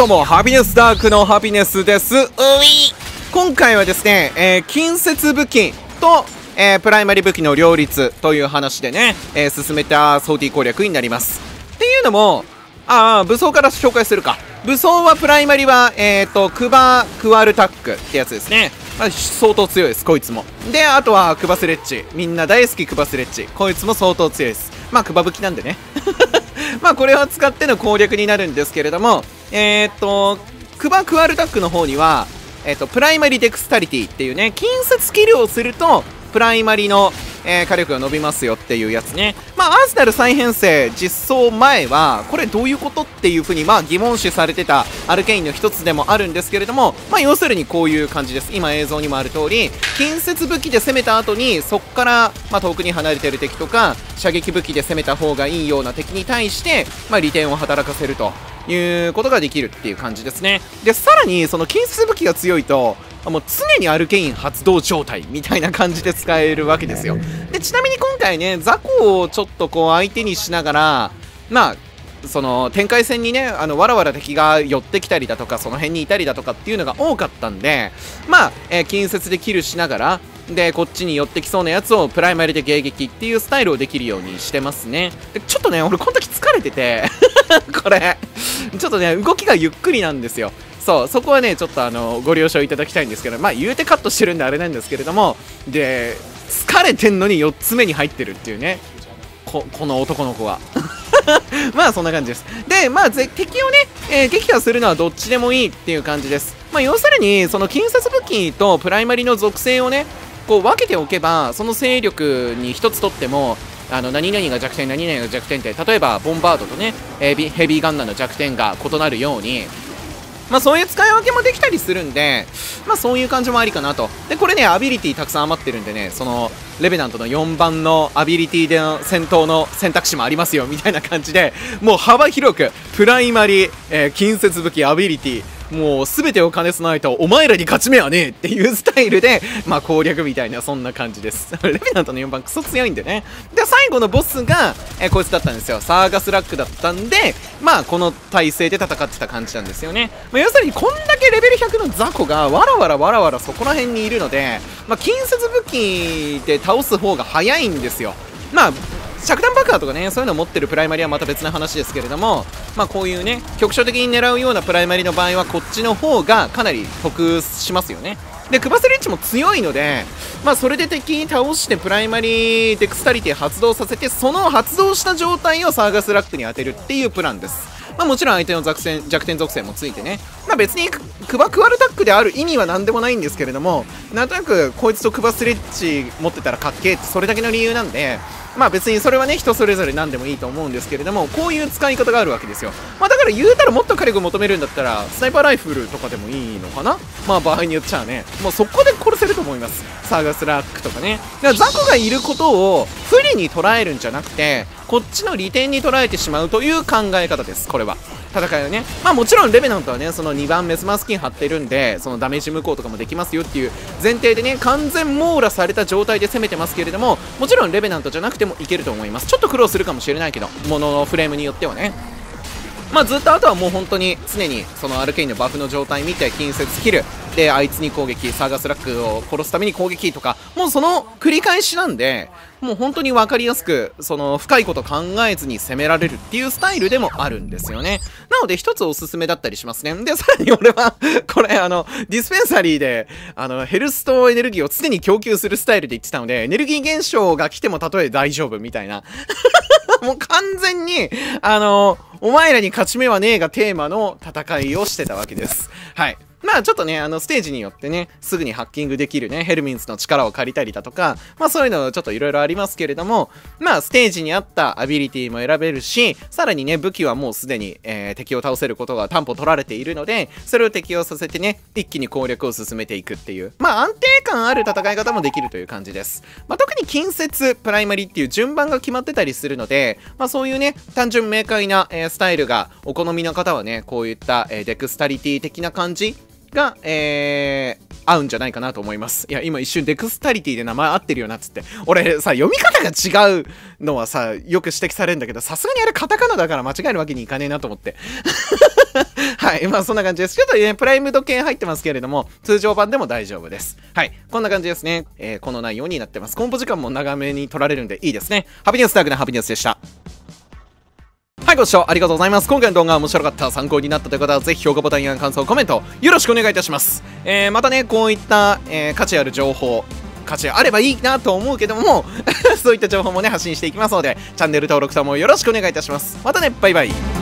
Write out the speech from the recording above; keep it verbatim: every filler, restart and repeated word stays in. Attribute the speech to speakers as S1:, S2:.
S1: どうも、ハピネスダークのハピネスです。うい今回はですね、えー、近接武器と、えー、プライマリ武器の両立という話でね、えー、進めたソーティー攻略になります。っていうのも、ああ、武装から紹介するか。武装はプライマリは、えっと、クバ・クワルタックってやつですね。まあ、相当強いです、こいつも。で、あとはクバスレッジ。みんな大好きクバスレッジ。こいつも相当強いです。まあ、クバ武器なんでね。まあ、これを使っての攻略になるんですけれども、えっと、クバ・クワルタックの方には、えっと、プライマリデクスタリティっていうね、近接スキルをすると、プライマリの、えー、火力が伸びますよっていうやつね。まあ、アーセナル再編成実装前は、これどういうことっていうふうに、まあ、疑問視されてたアルケインの一つでもあるんですけれども、まあ、要するにこういう感じです。今映像にもある通り、近接武器で攻めた後に、そっから、まあ、遠くに離れてる敵とか、射撃武器で攻めた方がいいような敵に対して、まあ、利点を働かせるということができるっていう感じですね。で、さらに、その近接武器が強いと、もう常にアルケイン発動状態みたいな感じで使えるわけですよ。で、ちなみに今回ね、雑魚をちょっとこう相手にしながら、まあ、その展開戦にね、あのわらわら敵が寄ってきたりだとか、その辺にいたりだとかっていうのが多かったんで、まあ、えー、近接でキルしながら、で、こっちに寄ってきそうなやつをプライマリで迎撃っていうスタイルをできるようにしてますね。で、ちょっとね、俺この時疲れてて、これ、ちょっとね、動きがゆっくりなんですよ。そう、そこはね、ちょっとあの、ご了承いただきたいんですけど、まあ、言うてカットしてるんであれなんですけれども、で、疲れてんのによっつめに入ってるっていうね、こ、この男の子が。まあ、そんな感じです。で、まあ、敵をね、えー、撃破するのはどっちでもいいっていう感じです。まあ、要するに、その近接武器とプライマリの属性をね、こう分けておけば、その勢力に一つとっても、あの何々が弱点、何々が弱点って、例えばボンバードとね、ヘビーガンナーの弱点が異なるように、まあそういう使い分けもできたりするんで、まあそういう感じもありかなと。で、これね、アビリティたくさん余ってるんでね、その、レベナントのよんばんのアビリティでの戦闘の選択肢もありますよ、みたいな感じで、もう幅広く、プライマリ、えー、近接武器、アビリティ、もう全てを兼ね備えたお前らに勝ち目はねえっていうスタイルで、まあ攻略みたいなそんな感じです。レベナントのよんばんクソ強いんでね。で、最後のボスが、えー、こいつだったんですよ。サーガスラックだったんで、まあこの体勢で戦ってた感じなんですよね。まあ、要するにこんだけレベルひゃくの雑魚がわらわらわらわらそこら辺にいるので、まあ近接武器で倒す方が早いんですよ。まあ着弾爆破とかね、そういうのを持ってるプライマリはまた別な話ですけれども、まあこういうね、局所的に狙うようなプライマリの場合はこっちの方がかなり得しますよね。で、クバスレッジも強いので、まあそれで敵に倒してプライマリデクスタリティ発動させて、その発動した状態をサーガスラックに当てるっていうプランです。まあもちろん相手の弱点、弱点属性もついてね。まあ別にクバクワルタックである意味は何でもないんですけれども、なんとなくこいつとクバスレッジ持ってたらかっけえってそれだけの理由なんで、まあ別にそれはね、人それぞれ何でもいいと思うんですけれども、こういう使い方があるわけですよ。まあだから言うたらもっと火力求めるんだったら、スナイパーライフルとかでもいいのかな。まあ場合によっちゃね、もうそこで殺せると思います。サーガスラックとかね。だから雑魚がいることを不利に捉えるんじゃなくて、こっちの利点に捉えてしまうという考え方です、これは。戦いはね。まあもちろんレベナントはね、そのにばんメスマスキン張ってるんで、そのダメージ無効とかもできますよっていう前提でね、完全網羅された状態で攻めてますけれども、もちろんレベナントじゃなくてもいけると思います。ちょっと苦労するかもしれないけど、もののフレームによってはね。まあずっとあとはもう本当に常にそのアルケインのバフの状態見て近接キルであいつに攻撃、サーガスラックを殺すために攻撃とか、もうその繰り返しなんで、もう本当に分かりやすくその深いこと考えずに攻められるっていうスタイルでもあるんですよね。なので一つおすすめだったりしますね。で、さらに俺はこれあのディスペンサリーであのヘルスとエネルギーを常に供給するスタイルで言ってたので、エネルギー減少が来てもたとえ大丈夫みたいなもう完全にあのお前らに勝ち目はねえがテーマの戦いをしてたわけです。はい。まあちょっとね、あのステージによってね、すぐにハッキングできるね、ヘルミンスの力を借りたりだとか、まあそういうのちょっといろいろありますけれども、まあステージに合ったアビリティも選べるし、さらにね、武器はもうすでに、えー、敵を倒せることが担保取られているので、それを適用させてね、一気に攻略を進めていくっていう、まあ安定感ある戦い方もできるという感じです。まあ特に近接、プライマリっていう順番が決まってたりするので、まあそういうね、単純明快な、えー、スタイルがお好みの方はね、こういった、えー、デクスタリティ的な感じが、えー、合うんじゃないかなと思います。いや、今一瞬デクスタリティで名前合ってるよなっつって。俺さ、読み方が違うのはさ、よく指摘されるんだけど、さすがにあれカタカナだから間違えるわけにいかねえなと思って。 はい、まあそんな感じです。ちょっとね、プライムド券入ってますけれども、通常版でも大丈夫です。はい、こんな感じですね。えー、この内容になってます。コンポ時間も長めに取られるんでいいですね。ハピニュースタークのハピニュースでした。はい、ご視聴ありがとうございます。今回の動画が面白かった、参考になったという方は、ぜひ評価ボタンや感想、コメント、よろしくお願いいたします。えー、またね、こういった、えー、価値ある情報、価値あればいいなと思うけども、そういった情報もね、発信していきますので、チャンネル登録ともよろしくお願いいたします。またね、バイバイ。